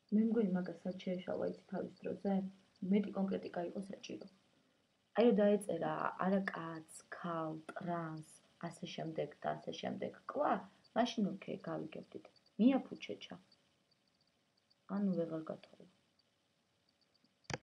მე მგონი მაგასაც შეეშალა იცი თავის დროზე, მეტი კონკრეტიკა იყო საჭირო. აი რომ დაეწერა არა კაც, ქალ, ტრანს, ასე შემდეგ და ასე შემდეგ. კლა, მაშინ ოკეი, გავიგებდით. მიაფუჩეჩა. ანუ ვეღარ გათხოვე.